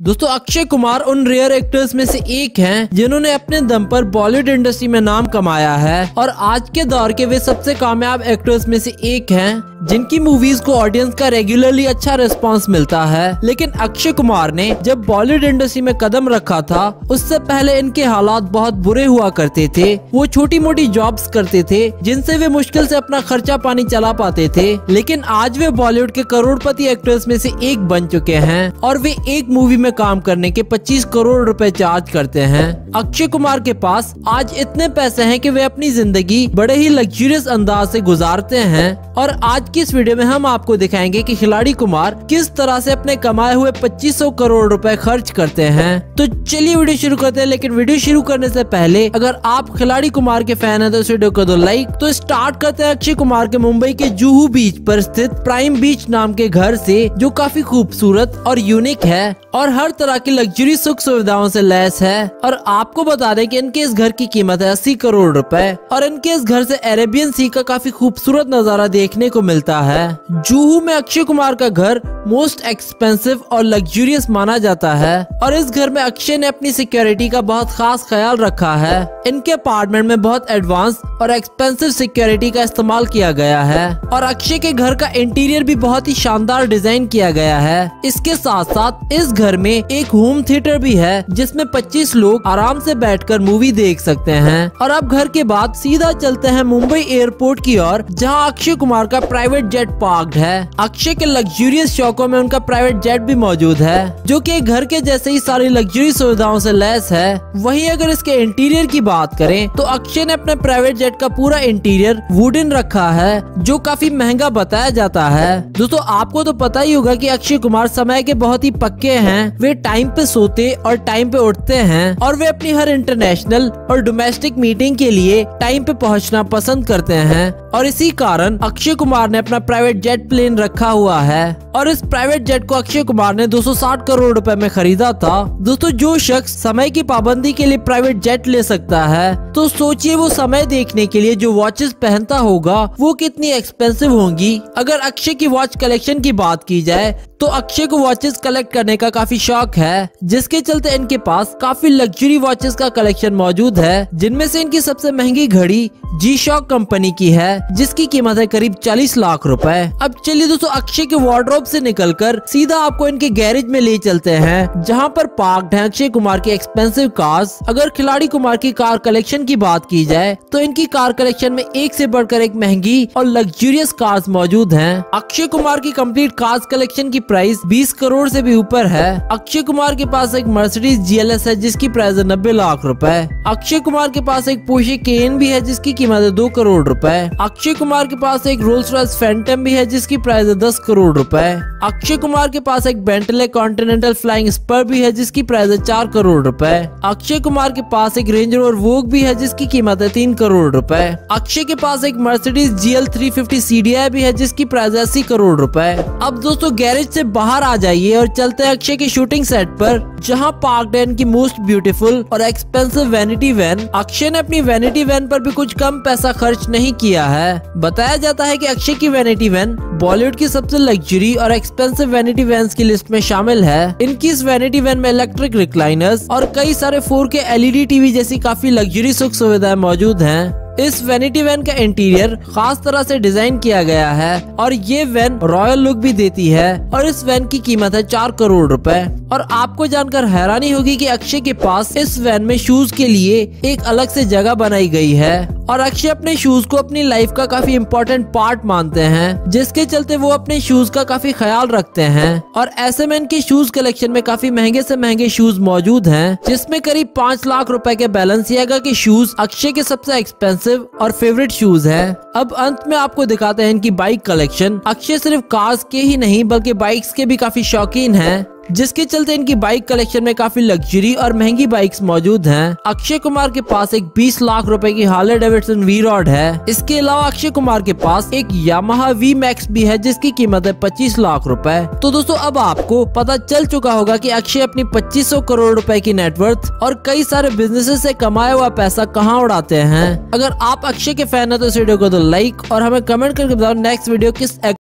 दोस्तों अक्षय कुमार उन rare actors में से एक हैं जिन्होंने अपने दम पर बॉलीवुड इंडस्ट्री में नाम कमाया है और आज के दौर के वे सबसे कामयाब एक्टर्स में से एक हैं जिनकी मूवीज को ऑडियंस का रेगुलरली अच्छा रिस्पांस मिलता है। लेकिन अक्षय कुमार ने जब बॉलीवुड इंडस्ट्री में कदम रखा था उससे पहले इनके हालात बहुत बुरे हुआ करते थे। वो छोटी मोटी जॉब्स करते थे जिनसे वे मुश्किल से अपना खर्चा पानी चला पाते थे, लेकिन आज वे बॉलीवुड के करोड़पति एक्टर्स में से एक बन चुके हैं और वे एक मूवी में काम करने के 25 करोड़ रुपए चार्ज करते हैं। अक्षय कुमार के पास आज इतने पैसे हैं कि वे अपनी जिंदगी बड़े ही लग्जरियस अंदाज से गुजारते हैं और आज की इस वीडियो में हम आपको दिखाएंगे कि खिलाड़ी कुमार किस तरह से अपने कमाए हुए 2500 करोड़ रुपए खर्च करते हैं। तो चलिए वीडियो शुरू करते हैं, लेकिन वीडियो शुरू करने से पहले अगर आप खिलाड़ी कुमार के फैन हैं तो इस वीडियो को दो लाइक। तो स्टार्ट करते हैं अक्षय कुमार के मुंबई के जुहू बीच पर स्थित प्राइम बीच नाम के घर से, जो काफी खूबसूरत और यूनिक है और हर तरह की लग्जरी सुख सुविधाओं से लैस है। और आपको बता दें कि इनके इस घर की कीमत है 80 करोड़ रुपए और इनके इस घर से अरेबियन सी का काफी खूबसूरत नजारा देखने को मिलता है। जुहू में अक्षय कुमार का घर मोस्ट एक्सपेंसिव और लग्जरियस माना जाता है और इस घर में अक्षय ने अपनी सिक्योरिटी का बहुत खास ख्याल रखा है। इनके अपार्टमेंट में बहुत एडवांस और एक्सपेंसिव सिक्योरिटी का इस्तेमाल किया गया है और अक्षय के घर का इंटीरियर भी बहुत ही शानदार डिजाइन किया गया है। इसके साथ साथ इस घर में एक होम थिएटर भी है जिसमें 25 लोग आराम से बैठकर मूवी देख सकते हैं। और अब घर के बाद सीधा चलते हैं मुंबई एयरपोर्ट की ओर, जहां अक्षय कुमार का प्राइवेट जेट पार्क्ड है। अक्षय के लग्जरियस शौकों में उनका प्राइवेट जेट भी मौजूद है जो कि घर के जैसे ही सारी लग्जरी सुविधाओं से लैस है। वहीं अगर इसके इंटीरियर की बात करें तो अक्षय ने अपने प्राइवेट जेट का पूरा इंटीरियर वुडन रखा है जो काफी महंगा बताया जाता है। दोस्तों आपको तो पता ही होगा कि अक्षय कुमार समय के बहुत ही पक्के हैं। वे टाइम पे सोते और टाइम पे उठते हैं और वे अपनी हर इंटरनेशनल और डोमेस्टिक मीटिंग के लिए टाइम पे पहुंचना पसंद करते हैं और इसी कारण अक्षय कुमार ने अपना प्राइवेट जेट प्लेन रखा हुआ है और इस प्राइवेट जेट को अक्षय कुमार ने 260 करोड़ रुपए में खरीदा था। दोस्तों जो शख्स समय की पाबंदी के लिए प्राइवेट जेट ले सकता है तो सोचिए वो समय देखने के लिए जो वॉचेस पहनता होगा वो कितनी एक्सपेंसिव होंगी। अगर अक्षय की वॉच कलेक्शन की बात की जाए तो अक्षय को वॉचेस कलेक्ट करने का काफी शौक है, जिसके चलते इनके पास काफी लग्जरी वॉचेस का कलेक्शन मौजूद है, जिनमें से इनकी सबसे महंगी घड़ी जी-शॉक कंपनी की है जिसकी कीमत है करीब 40 लाख रुपए। अब चलिए दोस्तों अक्षय के वार्डरोब से निकलकर सीधा आपको इनके गैरेज में ले चलते हैं जहां पर पार्क्ड हैं अक्षय कुमार की एक्सपेंसिव कार्स। अगर खिलाड़ी कुमार की कार कलेक्शन की बात की जाए तो इनकी कार कलेक्शन में एक से बढ़कर एक महंगी और लग्जरियस कार्स मौजूद हैं। अक्षय कुमार की कंप्लीट कार्स कलेक्शन की प्राइस 20 करोड़ से भी ऊपर है। अक्षय कुमार के पास एक मर्सिडीज GLS है जिसकी प्राइस है 90 लाख रुपए। अक्षय कुमार के पास एक पोर्शे केयन भी है जिसकी कीमत है 2 करोड़ रुपए। अक्षय कुमार के पास एक रोल्स रॉयस फैंटम भी है जिसकी प्राइस है 10 करोड़ रुपए। अक्षय कुमार के पास एक बेंटले कॉन्टिनेंटल फ्लाइंग स्पर भी है जिसकी प्राइस है 4 करोड़ रुपए। अक्षय कुमार के पास एक रेंज रोवर वोग भी है जिसकी कीमत है 3 करोड़ रुपए। अक्षय के पास एक मर्सिडीज GL 350 CDI भी है जिसकी प्राइस है 80 करोड़ रुपए। अब दोस्तों गैरेज से बाहर आ जाइए और चलते हैं अक्षय के शूटिंग सेट पर, जहां पार्क्ड है इनकी मोस्ट ब्यूटीफुल और एक्सपेंसिव वैनिटी वैन। अक्षय ने अपनी वैनिटी वैन पर भी कुछ कम पैसा खर्च नहीं किया है। बताया जाता है कि अक्षय की वैनिटी वैन बॉलीवुड की सबसे लग्जरी और एक्सपेंसिव वैनिटी वैन्स की लिस्ट में शामिल है। इनकी इस वैनिटी वैन में इलेक्ट्रिक रिक्लाइनर्स और कई सारे 4K LED TV जैसी काफी लग्जरी सुख सुविधाएं मौजूद हैं। इस वैनिटी वैन का इंटीरियर खास तरह से डिजाइन किया गया है और ये वैन रॉयल लुक भी देती है और इस वैन की कीमत है 4 करोड़ रुपए। और आपको जानकर हैरानी होगी कि अक्षय के पास इस वैन में शूज के लिए एक अलग से जगह बनाई गई है और अक्षय अपने शूज को अपनी लाइफ का काफी इम्पोर्टेंट पार्ट मानते हैं, जिसके चलते वो अपने शूज का काफी ख्याल रखते हैं। और ऐसे में इनके शूज कलेक्शन में काफी महंगे से महंगे शूज मौजूद हैं, जिसमें करीब 5 लाख रुपए के बैलेंसियागा के शूज अक्षय के सबसे एक्सपेंसिव और फेवरेट शूज हैं। अब अंत में आपको दिखाते हैं इनकी बाइक कलेक्शन। अक्षय सिर्फ कार्स के ही नहीं बल्कि बाइक्स के भी काफी शौकीन हैं, जिसके चलते इनकी बाइक कलेक्शन में काफी लग्जरी और महंगी बाइक्स मौजूद हैं। अक्षय कुमार के पास एक 20 लाख रुपए की हार्ले डेविडसन V-Rod है। इसके अलावा अक्षय कुमार के पास एक यामाहा V-Max भी है जिसकी कीमत है 25 लाख रुपए। तो दोस्तों अब आपको पता चल चुका होगा कि अक्षय अपनी 2500 करोड़ रुपए की नेटवर्थ और कई सारे बिजनेसेस से कमाया हुआ पैसा कहाँ उड़ाते हैं। अगर आप अक्षय के फैन है तो इस वीडियो को तो लाइक और हमें कमेंट करके बताओ नेक्स्ट वीडियो किस